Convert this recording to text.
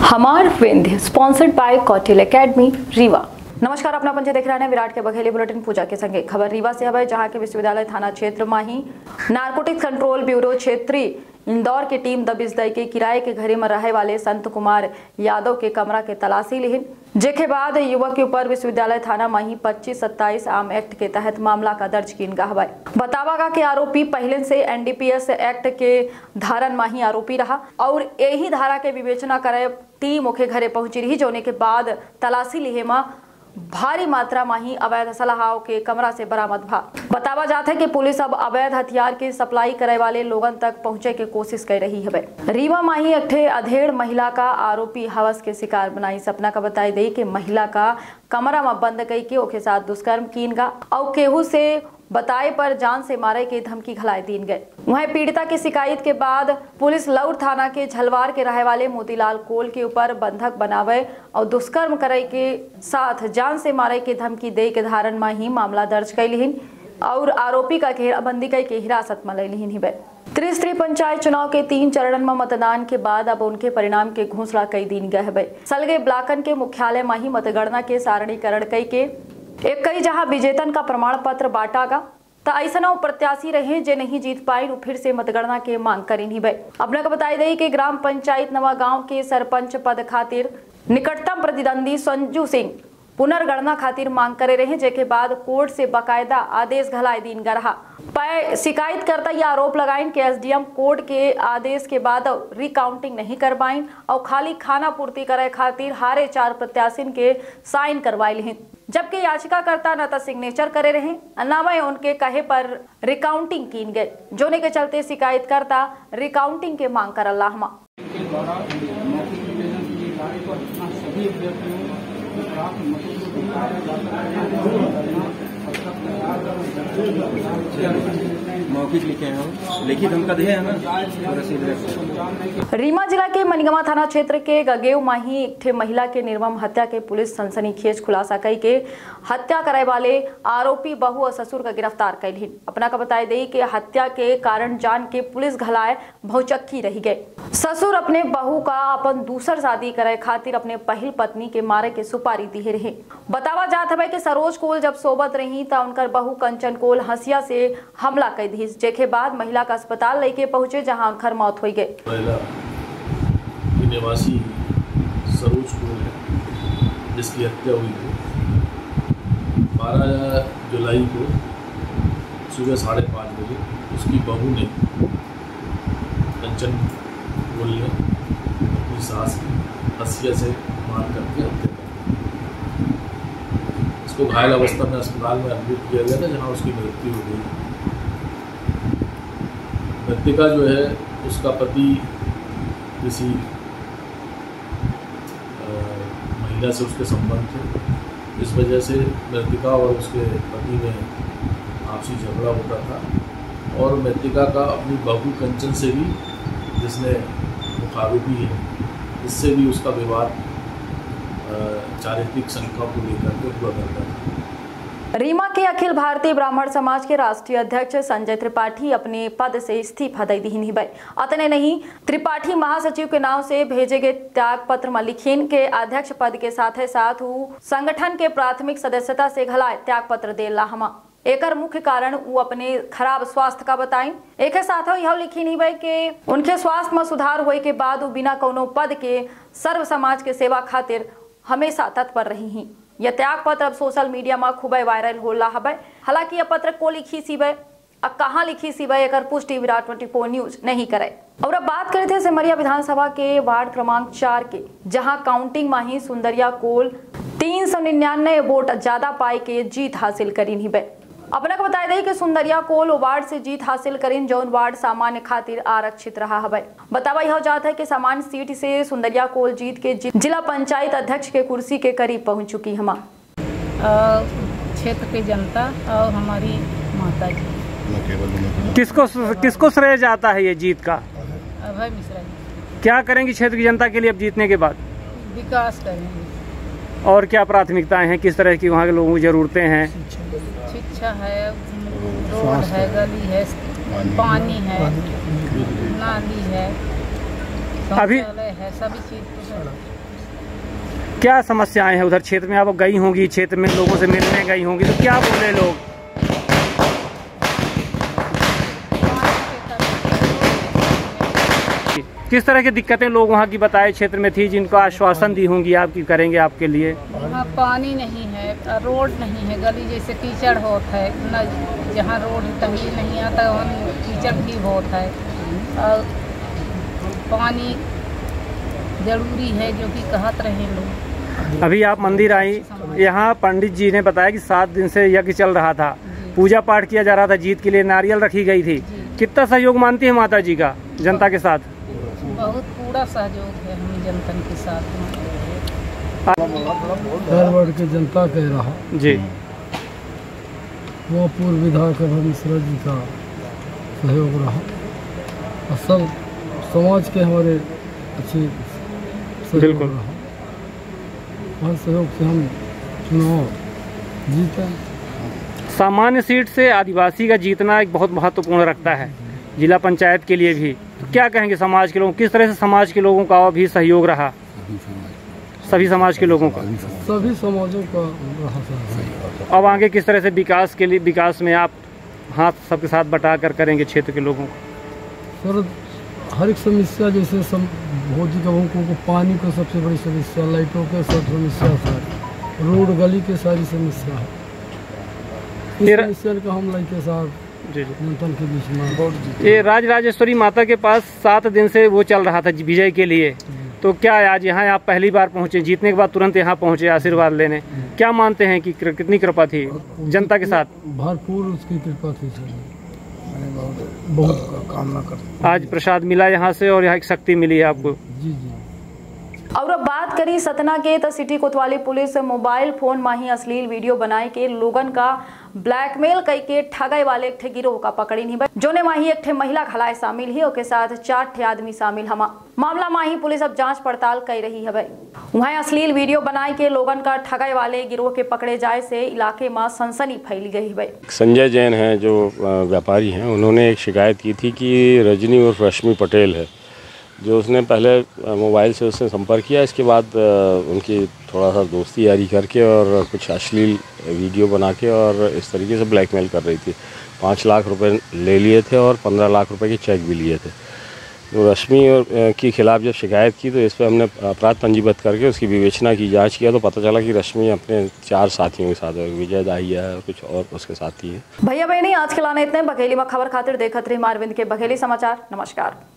हमार Vindhya sponsored by Kautilya academy Rewa. नमस्कार, अपना पंच देख रहे हैं विराट के बघेली बुलेटिन पूजा के संगे खबर रीवा से है, जहां के विश्वविद्यालय थाना क्षेत्र माही नारकोटिक्स कंट्रोल ब्यूरो क्षेत्रीय इंदौर की टीम दबिश दई के किराए के घरे में रहे वाले संत कुमार यादव के कमरा के तलाशी लिहिन, जेके बाद युवक के ऊपर विश्वविद्यालय थाना माही 25-27 आम एक्ट के तहत मामला का दर्ज किन गया। बतावागा के आरोपी पहले से एनडीपीएस एक्ट के धारन माही आरोपी रहा और यही धारा के विवेचना करे टीम ओके घरे पहुंची रही, जोने के बाद तलाशी लिहे में भारी मात्रा में ही अवैध सलाहाओं के कमरा से बरामद भा। बतावा जाता है कि पुलिस अब अवैध हथियार के सप्लाई करे वाले लोगन तक पहुंचे के कोशिश कर रही है। रीवा माही एक अधेड़ महिला का आरोपी हवस के शिकार बनाई सपना का बताई दी कि महिला का कमरा में बंद कई के ओके साथ दुष्कर्म कीन गा और केहू से बताए पर जान से मारे के धमकी घलाई दीन गए। वहीं पीड़िता की शिकायत के बाद पुलिस लौर थाना के झलवार के रहे वाले मोतीलाल कोल के ऊपर बंधक बनावे और दुष्कर्म करे के साथ जान से मारे के धमकी दे के धारण में ही मामला दर्ज कैलिहिन और आरोपी का घेराबंदी कई के हिरासत में लिहिन। त्रिस्तरीय पंचायत चुनाव के 3 चरण में मतदान के बाद अब उनके परिणाम के घोषणा कई दिन गए है। सलगे ब्लाकन के मुख्यालय में ही मतगणना के सारणीकरण कई के कई जहां विजेतन का प्रमाण पत्र बांटागा तो ऐसा प्रत्याशी रहे जे नहीं जीत पाए फिर से मतगणना के मांग करी नहीं। अपने को बताई दी कि ग्राम पंचायत नवा गांव के सरपंच पद खातिर निकटतम प्रतिद्वंदी संजू सिंह पुनर्गणना खातिर मांग करे रहे, जेके बाद कोर्ट से बाकायदा आदेश घलाई दीन गरहा। शिकायत करता यह आरोप लगाइन कि एसडीएम कोर्ट के आदेश के बाद रिकाउंटिंग नहीं करवाइन और खाली खाना पूर्ति करे खातिर हारे 4 प्रत्याशिन के साइन करवाई लिहिन, जबकि याचिकाकर्ता न तो सिग्नेचर करे रहे न में उनके कहे पर रिकाउंटिंग कीन गए, जोने के चलते शिकायत करता रिकाउंटिंग के मांग कर अल्लाह। मौखिक लिखे हैं, लिखित हम कदे है ना। रीवा जिला के मनिगमा थाना क्षेत्र के गगेव माही एक महिला के निर्मम हत्या के पुलिस सनसनीखेज खुलासा कई के हत्या करे वाले आरोपी बहू और ससुर का गिरफ्तार कैलिन। अपना का बताई दी कि हत्या के कारण जान के पुलिस घलाए भौचक्की रही गए। ससुर अपने बहू का अपन दूसर शादी करे खातिर अपने पहल पत्नी के मारे के सुपारी दी रहे। बतावा जात है कि सरोज कोल जब सोबत रही तो उनकर बहू कंचन कोल हंसिया से हमला कर दी, जेके बाद महिला का अस्पताल लेके पहुंचे जहां उनकर मौत हो गई। निवासी सरोज कोल है जिसकी हत्या हुई थी 12 जुलाई को सुबह 5:30 बजे। उसकी बहू ने कंचन कोल ने अपनी सास की हंसिया से मार करके हत्या कर दी। उसको घायल अवस्था में अस्पताल में एडमिट किया गया था, जहां उसकी मृत्यु हो गई। मृतका जो है उसका पति किसी महिला से उसके संबंध थे, इस वजह से मृतका और उसके पति में आपसी झगड़ा होता था और मृतका का अपनी बहू कंचन से भी, जिसने आरोपी है, इससे भी उसका विवाद चारित्रिक संख्या को लेकर के हुआ करता था। रीवा के अखिल भारतीय ब्राह्मण समाज के राष्ट्रीय अध्यक्ष संजय त्रिपाठी अपने पद से इस्तीफा दे दी। अतने नहीं, त्रिपाठी महासचिव के नाम से भेजे गए त्याग पत्र में लिखिन के अध्यक्ष पद के साथ साथ संगठन के प्राथमिक सदस्यता से घलाए त्याग पत्र दे लाहमा। एकर मुख्य कारण वो अपने खराब स्वास्थ्य का बताई। एक साथ यह लिखी नहीं भाई कि उनके स्वास्थ्य में सुधार होए के बाद वो बिना कोनो पद के सर्व समाज के सेवा खातिर हमेशा तत्पर रही ही। यह त्याग पत्र अब सोशल मीडिया में खूब वायरल हो रहा है। हालांकि यह पत्र को लिखी सिवे अब कहाँ लिखी सिवे एकर पुष्टि विराट 24 न्यूज नहीं करे। और अब बात करते थे सिमरिया विधानसभा के वार्ड क्रमांक 4 के, जहां काउंटिंग में ही सुंदरिया कोल 399 वोट ज्यादा पाई के जीत हासिल करी नहीं। अपने को बताया दी कि सुंदरिया कोल वार्ड से जीत हासिल करीन, जौन वार्ड सामान्य खातिर आरक्षित रहा है। बतावा यह जाता है कि सामान्य सीट से सुंदरिया कोल जीत के जिला पंचायत अध्यक्ष के कुर्सी के करीब पहुंच चुकी है। क्षेत्र की जनता और हमारी माता जी। किसको श्रेय जाता है ये जीत का? अभय मिश्रा जी। क्या करेंगी क्षेत्र की जनता के लिए अब जीतने के बाद? विकास करेंगे। और क्या प्राथमिकताएं हैं, किस तरह की वहाँ के लोगों की जरूरतें हैं? शिक्षा है, रोड है, गली है, पानी है, नाली है, अभी है, सभी चीज क्या समस्याएं हैं उधर क्षेत्र में? आप गई होंगी, क्षेत्र में लोगों से मिलने गई होंगी, तो क्या बोले लोग? किस तरह की दिक्कतें लोग वहाँ की बताए क्षेत्र में थी, जिनको आश्वासन दी होंगी आपकी करेंगे आपके लिए? वहाँ पानी नहीं है, रोड नहीं है, गली जैसे कीचड़ होता है न, जहाँ रोड तभी नहीं आता वहाँ कीचड़ भी बहुत है। और पानी जरूरी है जो कि कहत रहे लोग। अभी आप मंदिर आई, यहाँ पंडित जी ने बताया कि 7 दिन से यज्ञ चल रहा था, पूजा पाठ किया जा रहा था, जीत के लिए नारियल रखी गई थी। कितना सहयोग मानती है माता जी का जनता के साथ? बहुत पूरा सहयोग है हम जनता के साथ। धारवाड़ के जनता कह रहा जी, वो पूर्व विधायक मिश्रा जी का सहयोग रहा और सब समाज के हमारे अच्छे सहयोग बिल्कुल रहा। हर सहयोग से हम चुनाव जीते। सामान्य सीट से आदिवासी का जीतना एक बहुत महत्वपूर्ण रखता है जिला पंचायत के लिए भी। तो क्या कहेंगे समाज के लोगों, किस तरह से समाज के लोगों का भी सहयोग रहा? सभी समाज के लोगों का, सभी समाजों का रहा सहयोग। अब आगे किस तरह से विकास के लिए, विकास में आप हाथ सबके साथ बटा कर करेंगे क्षेत्र के लोगों को? सर हर एक समस्या जैसे बहुत ही लोगों को पानी को सबसे बड़ी समस्या, लाइटों के सब समस्या है, रोड गली के सारी समस्या है। इस समस्या का हम लाइके साथ जनता के बीच में ये राजराजेश्वरी माता के पास 7 दिन से वो चल रहा था विजय के लिए, तो क्या आज यहाँ आप पहली बार पहुँचे, जीतने के बाद तुरंत यहाँ पहुँचे आशीर्वाद लेने, क्या मानते हैं कि कितनी कृपा थी जनता के साथ? भरपूर उसकी कृपा थी सर, बहुत कामना करते। आज प्रसाद मिला यहाँ से और यहाँ एक शक्ति मिली है आपको। जी जी। और अब बात करी सतना के तो सिटी कोतवाली पुलिस मोबाइल फोन में ही अश्लील वीडियो बनाए के लोगन का ब्लैकमेल कई के ठगाई वाले एक गिरोह का पकड़ी नहीं भाई, जो ने माही एक महिला खलाए शामिल ही, के साथ 4 आदमी शामिल हमा मामला माही पुलिस अब जांच पड़ताल कर रही है भाई। वहाँ अश्लील वीडियो बनाए के लोगन का ठगाई वाले गिरोह के पकड़े जाए से इलाके में सनसनी फैली गई भाई। संजय जैन है जो व्यापारी हैं, उन्होंने एक शिकायत की थी कि रजनी और रश्मि पटेल है जो उसने पहले मोबाइल से उससे संपर्क किया, इसके बाद उनकी थोड़ा सा दोस्ती यारी करके और कुछ अश्लील वीडियो बना के और इस तरीके से ब्लैकमेल कर रही थी। 5 लाख रुपए ले लिए थे और 15 लाख रुपए के चेक भी लिए थे। तो रश्मि और के खिलाफ जब शिकायत की तो इस पर हमने अपराध पंजीबद्ध करके उसकी विवेचना की, जांच किया तो पता चला कि रश्मि अपने 4 साथियों के साथ है, विजय दाहिया है और कुछ और उसके साथी है। भैया बहनी आज के लाने इतने। बघेली में खबर खातिर देखत रही मारविंद के बघेली समाचार। नमस्कार।